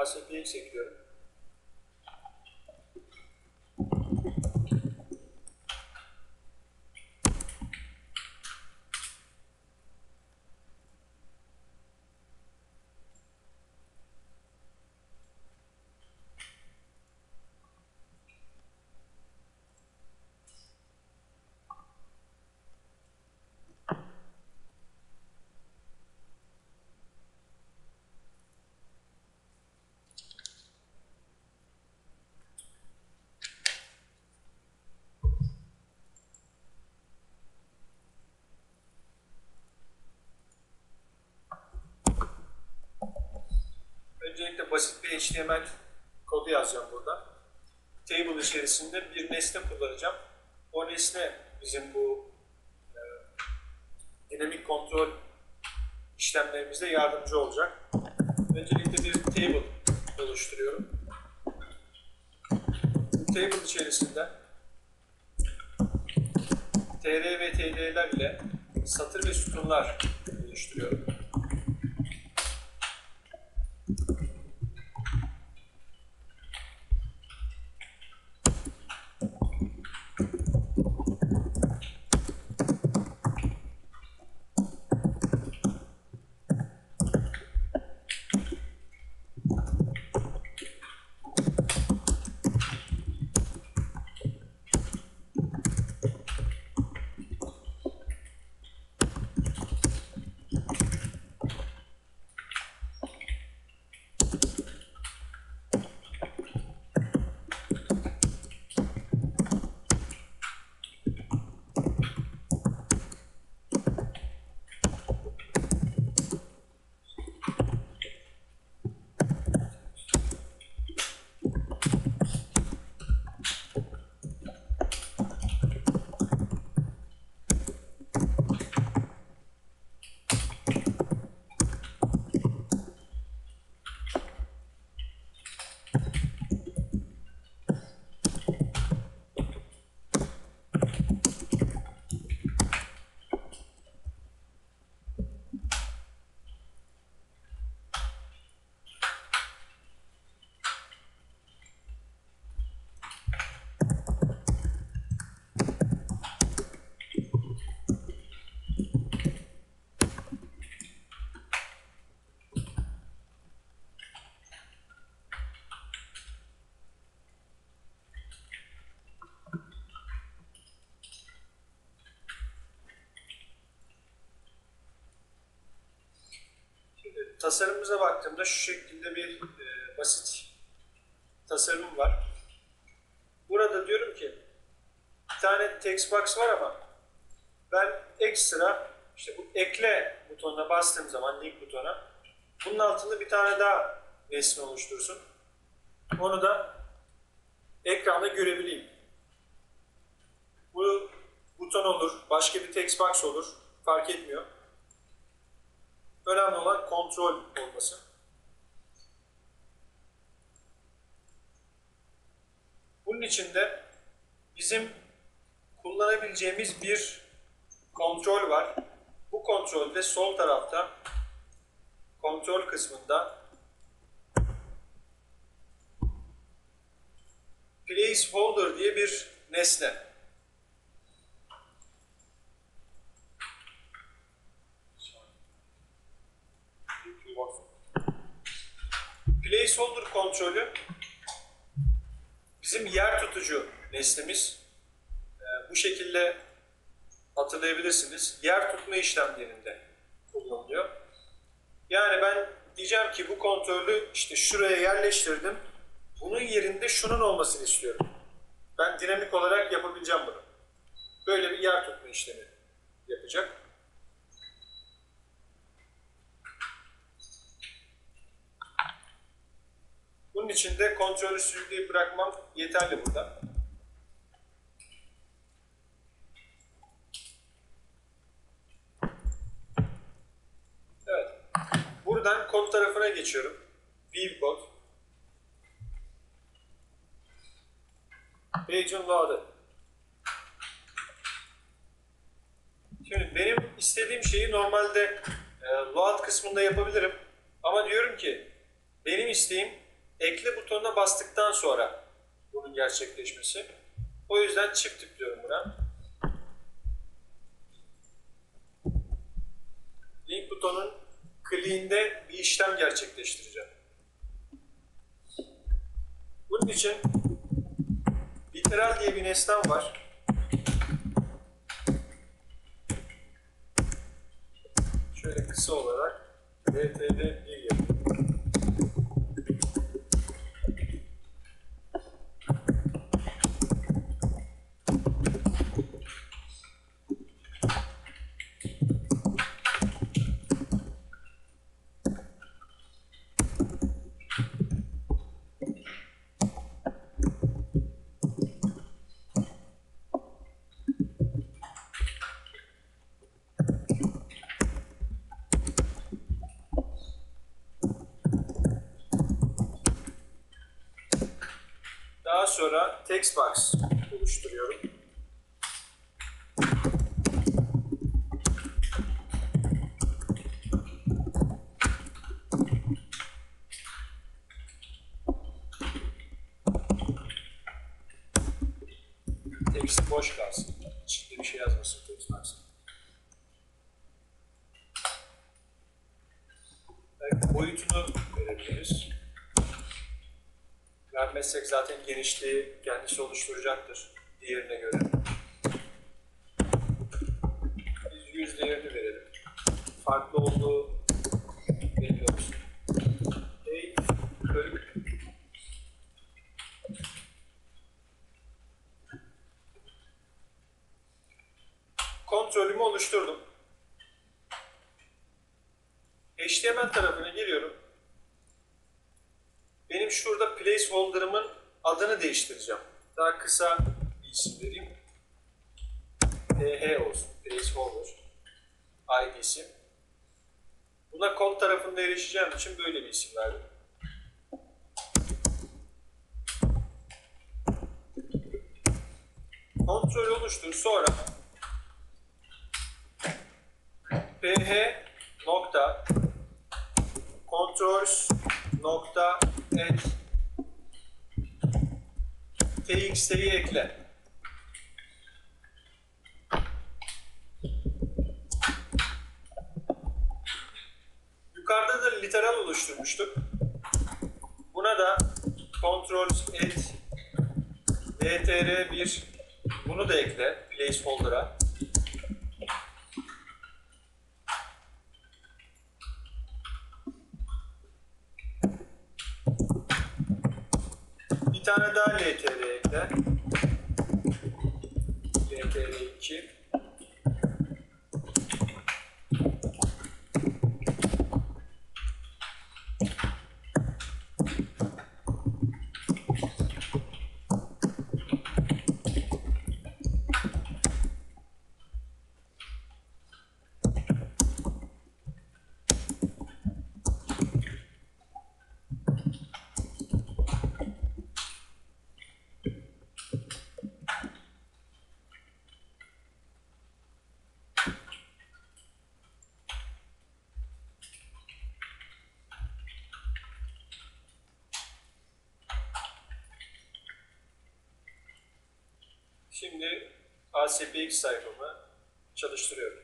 ASPX ekliyorum. Öncelikle basit bir HTML kodu yazacağım burada. Table içerisinde bir nesne kullanacağım. O nesne bizim bu dinamik kontrol işlemlerimizde yardımcı olacak. Öncelikle bir table oluşturuyorum. Bu table içerisinde tr ve td'ler ile satır ve sütunlar oluşturuyorum. Tasarımımıza baktığımda şu şekilde bir basit tasarım var. Burada diyorum ki bir tane text box var ama ben ekstra işte bu ekle butonuna bastığım zaman link butona bunun altında bir tane daha nesne oluştursun. Onu da ekranda görebileyim. Bu buton olur, başka bir text box olur, fark etmiyor. Önemli olan kontrol olması. Bunun için de bizim kullanabileceğimiz bir kontrol var. Bu kontrolde sol tarafta kontrol kısmında placeholder diye bir nesne. Placeholder kontrolü bizim yer tutucu nesnemiz. Bu şekilde hatırlayabilirsiniz. Yer tutma işlemlerinde kullanılıyor. Yani ben diyeceğim ki bu kontrolü işte şuraya yerleştirdim. Bunun yerinde şunun olmasını istiyorum. Ben dinamik olarak yapabileceğim bunu. Böyle bir yer tutma işlemi yapacak. Bunun için de kontrolü sürükleyip bırakmam yeterli burada. Evet. Buradan kod tarafına geçiyorum. View kod. Region loaded. Şimdi benim istediğim şeyi normalde load kısmında yapabilirim. Ama diyorum ki benim isteğim ekle butonuna bastıktan sonra bunun gerçekleşmesi. O yüzden çift tıklıyorum buna. Link butonun kliğinde bir işlem gerçekleştireceğim. Bunun için literal diye bir nesnem var. Şöyle kısa olarak ltd1 yapayım. Daha sonra text box oluşturuyorum. Text boş kalsın. İçinde bir şey yazmasın text box. Belki boyutunu verebiliriz. Vermezsek zaten genişliği kendisi oluşturacaktır diğerine göre. Biz 100 değerini verelim. Farklı olduğu belli olsun. Bölü kontrolümü oluşturdum. HTML tarafına giriyorum. Benim şurada placeholder'ımın adını değiştireceğim. Daha kısa bir isim vereyim. PH olsun. Placeholder. ID'si. Buna kod tarafında erişeceğim için böyle bir isim verdim. Kontrol oluştur. Sonra ph nokta controls nokta add txt'yi ekle. Yukarıda da literal oluşturmuştuk. Buna da controls add ltr1 bunu da ekle placeholder'a. Bir tane daha ltr ekle. ltr2. Şimdi ASPX sayfamı çalıştırıyorum.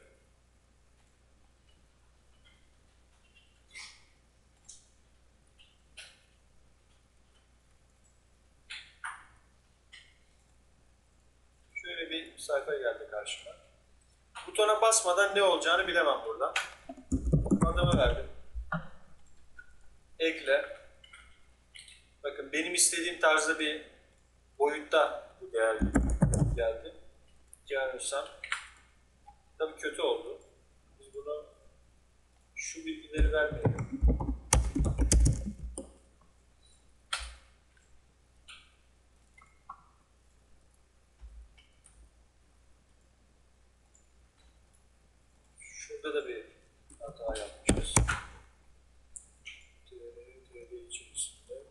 Şöyle bir sayfa geldi karşıma. Butona basmadan ne olacağını bilemem burada. Adımı verdim. Ekle. Bakın benim istediğim tarzda bir boyutta bu değer geldi. Yanılsam tabii kötü oldu. Biz bunu şu bilgileri vermeyelim. Şurada da bir hata yapmışız. TD içerisinde.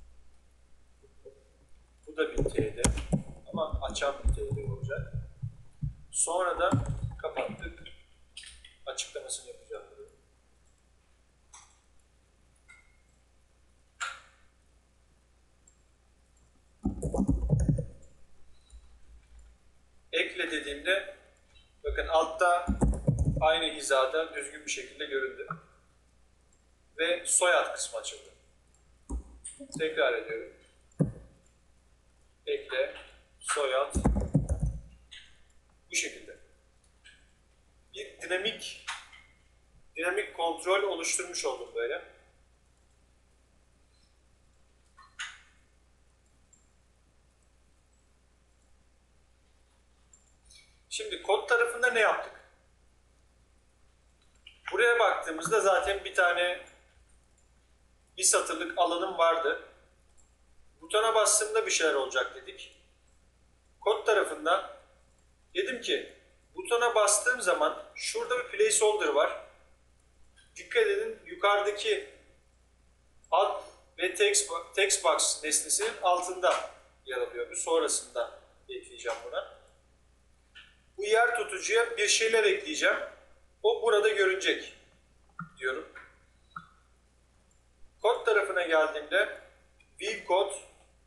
Bu da bir TD ama açan bir TD olacak. Sonra da kapattık. Açıklamasını yapacağım. dediğimde bakın altta aynı hizada düzgün bir şekilde göründü. Ve soyad kısmı açıldı. Tekrar ediyorum. Ekle, soyad. Bu şekilde. Bir dinamik kontrol oluşturmuş oldum böyle. Şimdi kod tarafında ne yaptık? Buraya baktığımızda zaten bir satırlık alanım vardı. Butona bastığımda bir şeyler olacak dedik. Kod tarafında dedim ki butona bastığım zaman şurada bir placeholder var. Dikkat edin yukarıdaki ad ve text box nesnesinin altında yer alıyor. Bir sonrasında ekleyeceğim buna. Bu yer tutucuya bir şeyler ekleyeceğim. O burada görünecek diyorum. Kod tarafına geldiğimde view code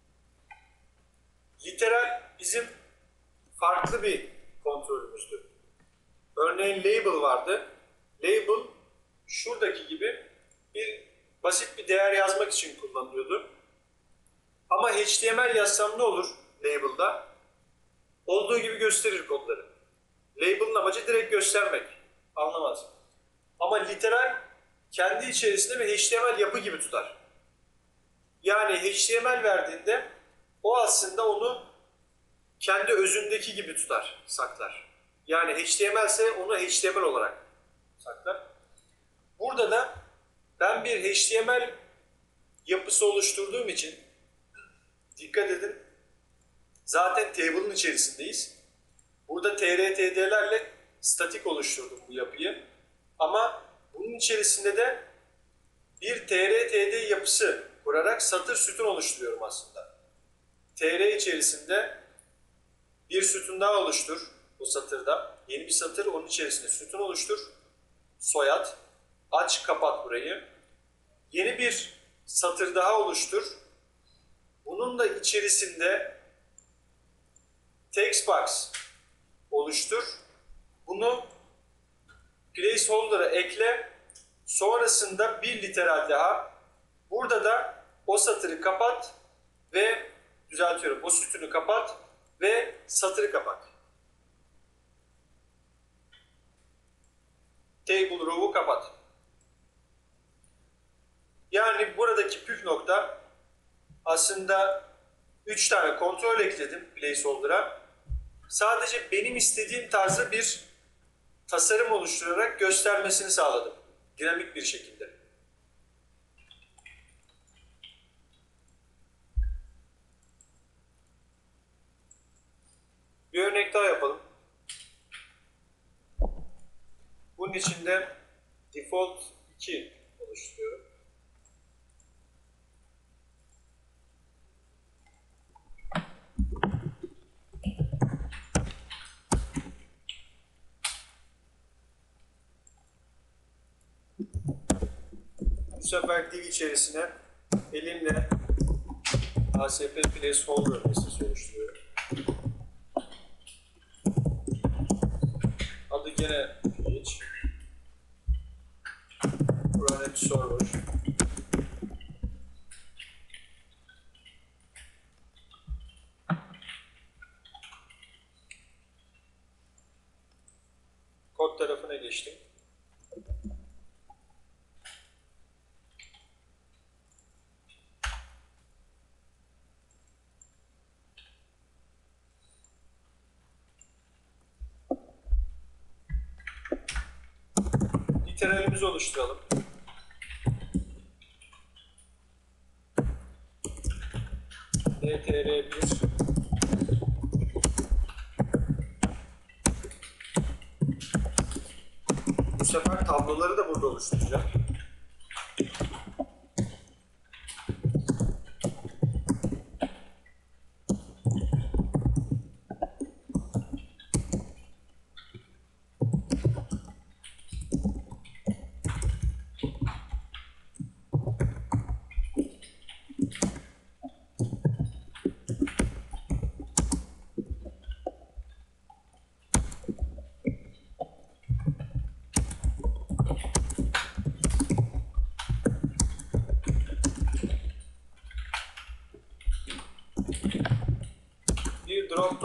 literal bizim farklı bir kontrolümüzdü. Örneğin label vardı. Label şuradaki gibi basit bir değer yazmak için kullanılıyordu. Ama HTML yazsam ne olur label'da? Olduğu gibi gösterir kodları. Label'ın amacı direkt göstermek. Anlamaz. Ama literal kendi içerisinde bir HTML yapı gibi tutar. Yani HTML verdiğinde o aslında onu kendi özündeki gibi tutar, saklar. Yani HTML ise onu HTML olarak saklar. Burada da ben bir HTML yapısı oluşturduğum için dikkat edin zaten table'ın içerisindeyiz. Burada trtd'lerle statik oluşturdum bu yapıyı. Ama bunun içerisinde de bir trtd yapısı kurarak satır sütun oluşturuyorum aslında. tr içerisinde bir sütun daha oluştur bu satırda. Yeni bir satır, onun içerisinde sütun oluştur. Soyad. Aç, kapat burayı. Yeni bir satır daha oluştur. Bunun da içerisinde text box oluştur. Bunu placeholder'a ekle. Sonrasında bir literal daha. Burada da o satırı kapat ve düzeltiyorum. O sütunu kapat ve satırı kapat. Table row'u kapat. Yani buradaki püf nokta aslında 3 tane kontrol ekledim placeholder'a. Sadece benim istediğim tarzda bir tasarım oluşturarak göstermesini sağladım. Dinamik bir şekilde. Bir örnek daha yapalım. Bunun için de default 2 oluşturuyorum. Bu sefer div içerisine elimle ASP placeholder listesi oluşturuyorum. Adı gene geç. Run at server. Kod tarafına geçtim. Literalimizi oluşturalım. dtr1 Bu sefer tabloları da burada oluşturacağım.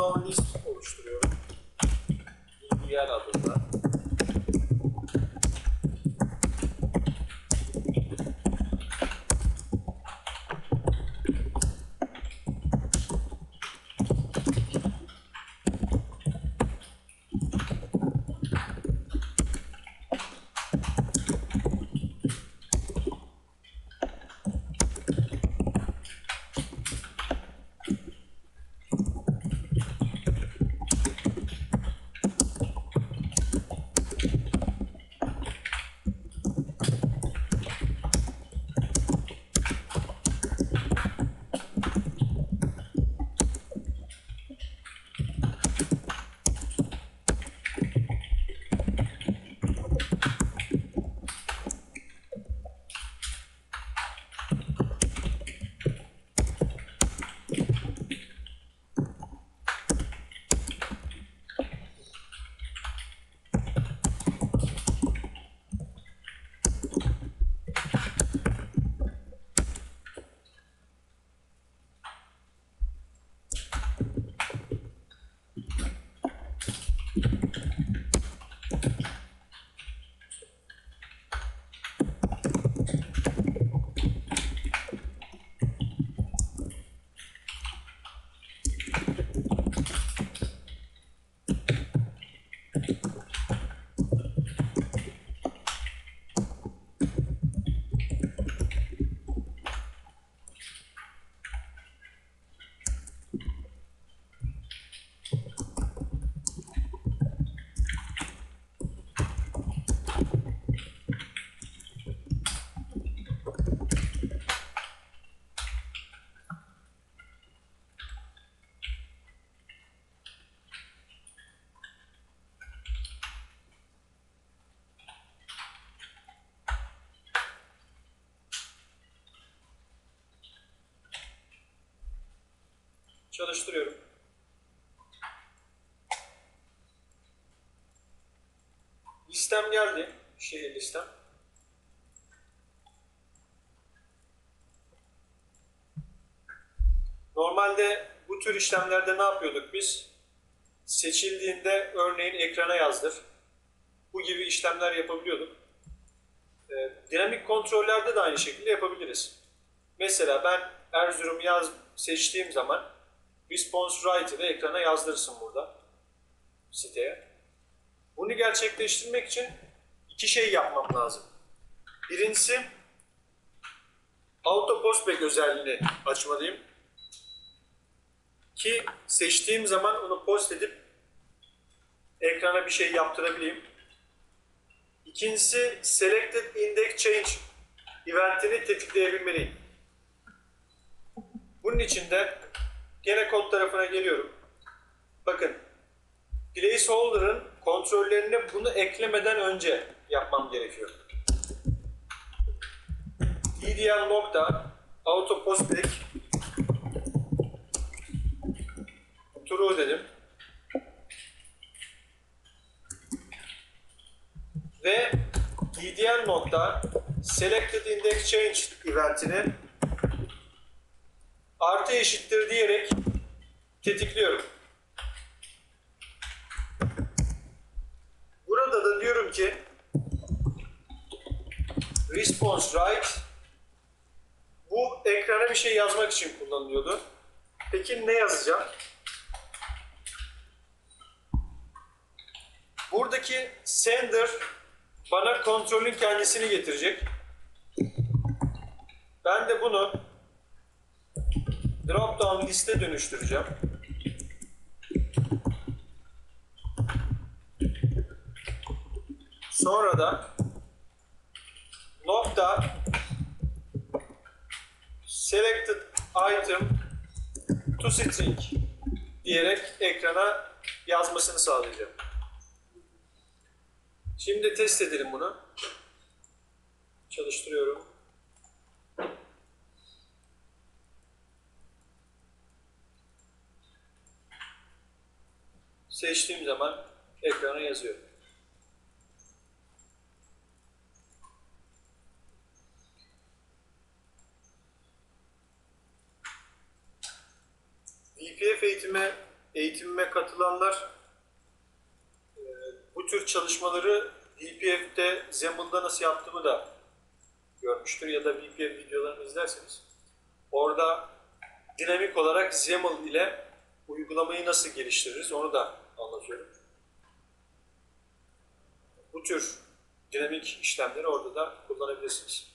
Drop-down list oluşturuyorum. DDL adında. Çalıştırıyorum. Listem geldi. Şehir listem. Normalde bu tür işlemlerde ne yapıyorduk biz? Seçildiğinde örneğin ekrana yazdır. Bu gibi işlemler yapabiliyorduk. Dinamik kontrollerde de aynı şekilde yapabiliriz. Mesela ben Erzurum seçtiğim zaman response write'ı da ekrana yazdırsın burada siteye. Bunu gerçekleştirmek için iki şey yapmam lazım. Birincisi auto postback özelliğini açmalıyım. Ki seçtiğim zaman onu post edip ekrana bir şey yaptırabileyim. İkincisi selected index change eventini tetikleyebilmeliyim. Bunun için de gene kod tarafına geliyorum. Bakın placeholder'ın kontrollerine bunu eklemeden önce yapmam gerekiyor. DDL nokta auto postback true dedim. Ve DDL nokta selected index change eventini artı eşittir diyerek tetikliyorum. Burada da diyorum ki response write bu ekrana bir şey yazmak için kullanılıyordu. Peki ne yazacağım? Buradaki sender bana kontrolün kendisini getirecek. Ben de bunu drop-down liste dönüştüreceğim. Sonra da nokta selected item to string diyerek ekrana yazmasını sağlayacağım. Şimdi test edelim bunu. Çalıştırıyorum. Seçtiğim zaman ekrana yazıyor. VPF eğitimi eğitimime katılanlar bu tür çalışmaları VPF'de, XAML'da nasıl yaptığımı da görmüştür ya da VPF videolarını izlerseniz. Orada dinamik olarak XAML ile uygulamayı nasıl geliştiririz onu da anlatıyorum. Bu tür dinamik işlemleri orada da kullanabilirsiniz.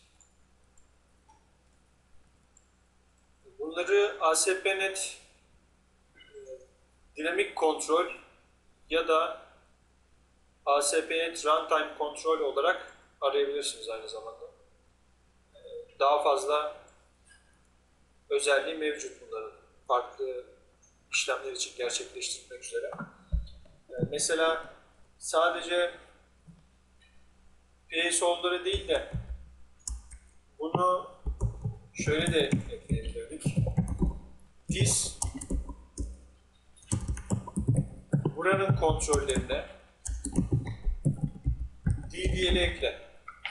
Bunları ASP.NET dinamik kontrol ya da ASP.NET Runtime Control olarak arayabilirsiniz aynı zamanda. Daha fazla özelliği mevcut bunların. Farklı işlemler için gerçekleştirmek üzere. Mesela sadece placeholder'ı değil de bunu şöyle de ekleyebilirdik. This buranın kontrollerine DDL'i ekle.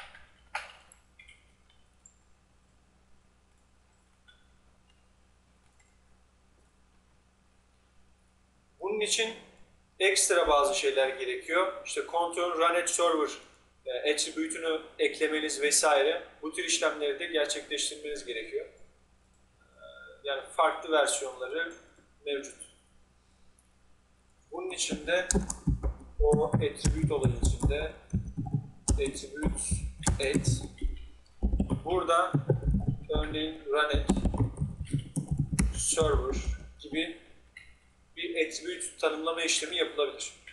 Bunun için ekstra bazı şeyler gerekiyor. İşte control run at server attribute'unu eklemeniz vesaire. Bu tür işlemleri de gerçekleştirmeniz gerekiyor. Yani farklı versiyonları mevcut. Bunun için de o attribute olayı içinde attribute add burada örneğin run at server gibi bir attribute tanımlama işlemi yapılabilir.